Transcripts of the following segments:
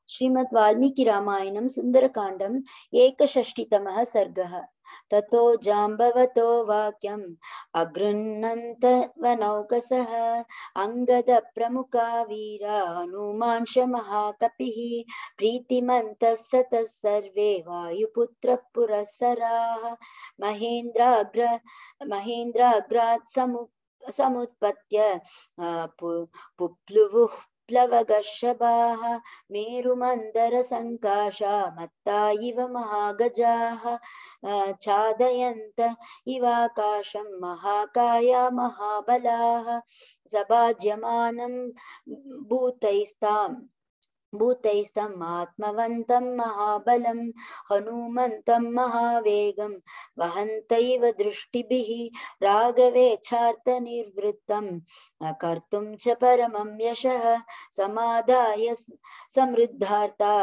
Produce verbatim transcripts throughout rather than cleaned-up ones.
श्रीमद् वाल्मीकि रामायणं सुन्दरकाण्डम् एकषष्टितमः सर्गः। ततो जाम्बवतो वाक्यम् अगृह्णन्तवनौकसः अङ्गदप्रमुखा वीरा हनूमांश महाकपिः प्रीतिमन्तस्ततः सर्वे वायुपुत्रपुरःसराः महेन्द्राग्र महेन्द्राग्रात् समु समुत्पत्य पुप्लुवुः प्लवगर्षभाः मेरुमन्दरसङ्काशा मत्ता इव महागजाः चादयन्त इवाकाशं महाकाया महाबलाः सभाज्यमानं भूतैस्ताम् भूतैस्तम् आत्मवन्तं महाबलं हनुमन्तं महावेगं वहन्तैव दृष्टिभिः राघवेच्छार्थनिवृत्तं कर्तुं च परमं यशः समादाय समृद्धार्ता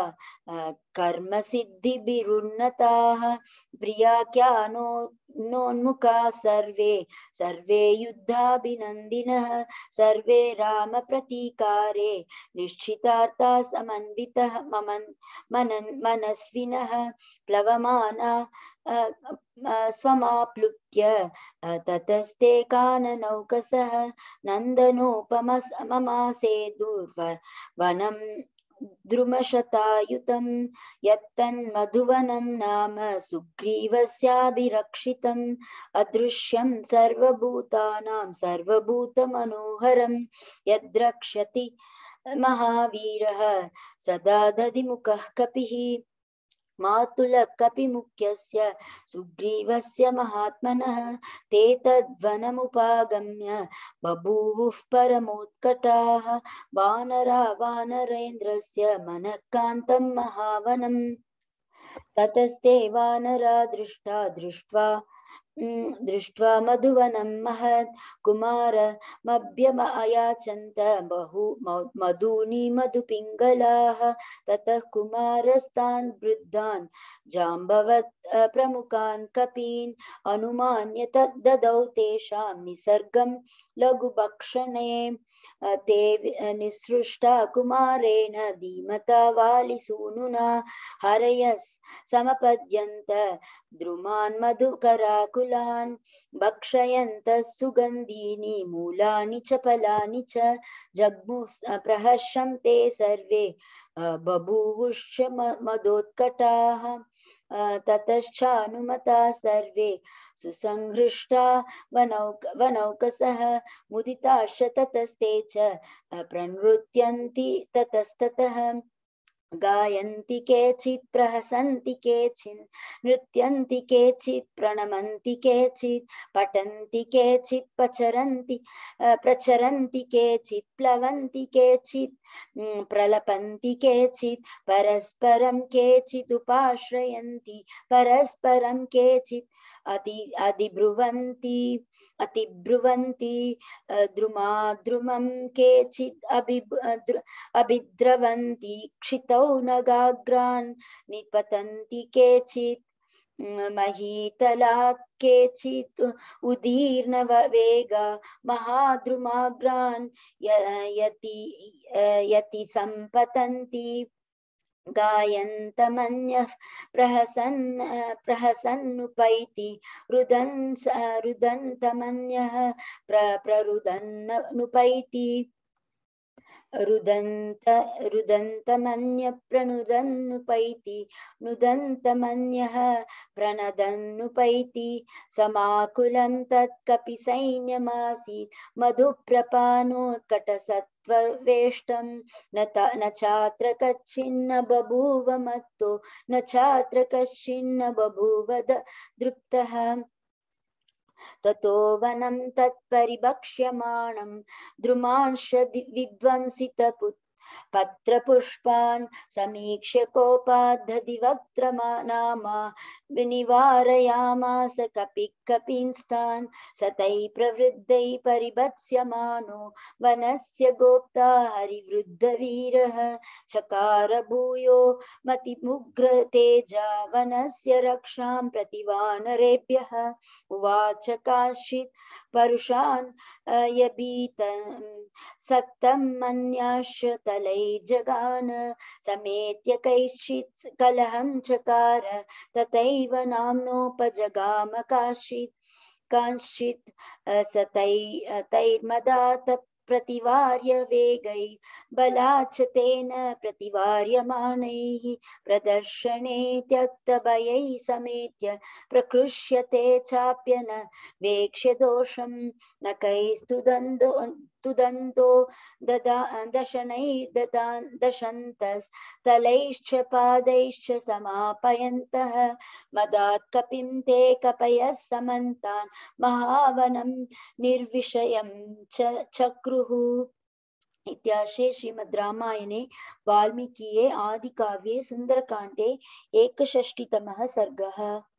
कर्मसिद्धिभिरुन्नताः प्रियाख्यानो नोन्मुखा सर्वे सर्वे युद्धाभिनन्दिनः सर्वे रामप्रतीकारे निश्चितार्था समन्वितः ममन् मनन् मनस्विनः प्लवमाना स्वमाप्लुत्य ततस्ते काननौकसः नन्दनोपममासेदुर्वनं द्रुमशतायुतं यत्तन्मधुवनं नाम सुग्रीवस्याभिरक्षितम् अदृश्यं सर्वभूतानां सर्वभूतमनोहरं यद्रक्षति महावीरः सदा दधिमुखः कपिः मातुलकपिमुख्यस्य सुग्रीवस्य महात्मनः ते तद्वनमुपागम्य बभूवुः परमोत्कटाः वानरा वानरेन्द्रस्य मनः कान्तं महावनम् ततस्ते वानरा दृष्टा दृष्ट्वा दृष्ट्वा मधुवनं महत् कुमारमभ्यमयाचन्त बहु मधूनि मधुपिङ्गलाः ततः कुमारस्तान् वृद्धान् जाम्बवत् प्रमुखान् कपीन् अनुमान्य ददौ तेषां निसर्गं लघुभक्षणे ते निसृष्टा कुमारेण धीमता वालिसूनुना हरयस् समपद्यन्त द्रुमान् मधुकराकुलान् भक्षयन्तः सुगन्धीनि मूलानि च फलानि च जग्मुः प्रहर्षं ते सर्वे बभूवुश्च मदोत्कटाः ततश्चानुमता सर्वे सुसंहृष्टा वनौक वनौकसः मुदिताश्च ततस्ते च प्रणृत्यन्ति ततस्ततः गायन्ति केचित् प्रहसन्ति केचित् नृत्यन्ति केचित् प्रणमन्ति केचित् पठन्ति केचित् पचरन्ति प्रचरन्ति केचित् प्लवन्ति केचित् प्रलपन्ति केचित् परस्परं केचित् उपाश्रयन्ति परस्परं केचित् अति अधिब्रुवन्ति अतिब्रुवन्ति द्रुमाद्रुमं केचित् अभिद्रवन्ति क्षितौ नगाग्रान् निपतन्ति केचित् महीतलात् केचित् उदीर्णवेगा महाद्रुमाग्रान् यति यति सम्पतन्ति गायन्तमन्यः प्रहसन् प्रहसन्नुपैति रुदन् रुदन्तमन्यः प्र प्ररुदन्नुपैति रुदन्त रुदन्तमन्य प्रणुदन्नुपैति नुदन्तमन्यः प्रणदन्नुपैति समाकुलं तत्कपि सैन्यमासीत् मधुप्रपानोत्कटसत्त्ववेष्टं न न चात्र कच्चिन्न बभूव मत्तो न चात्र कश्चिन्न बभूव दृप्तः ततो वनं तत्परिभक्ष्यमाणं द्रुमांश विध्वंसितपुत् पत्रपुष्पान् समीक्ष्य कोपाद्धधिवक्त्रनामा निवारयामास कपिः कपिंस्तान् सतै प्रवृद्धै परिभत्स्यमानो वनस्य गोप्ता हरिवृद्धवीरः चकार भूयो मतिमुग्रतेजा वनस्य रक्षां प्रति वानरेभ्यः उवाच काश्चित् परुषान् यभीतं सक्तं मन्याश्च तलैर्जगान समेत्य कैश्चित् कलहं चकार तथैव नाम्नोपजगाम काश्चित् कांश्चित् सतै तैर्मदात् प्रतिवार्य वेगै बलाच्च तेन प्रतिवार्यमाणैः प्रदर्शने त्यक्तभयैः समेत्य प्रकृष्यते चाप्यन वेक्ष्य दोषं न कैस्तुदन्तो तुदन्तो ददा दशनैर्ददा दशन्तस्तलैश्च पादैश्च समापयन्तः मदात् कपिं ते कपयः समन्तान् महावनं निर्विषयं च चक्रुः। इत्याशे श्रीमद् रामायणे वाल्मीकिये आदिकाव्ये सुन्दरकाण्डे एकषष्टितमः सर्गः।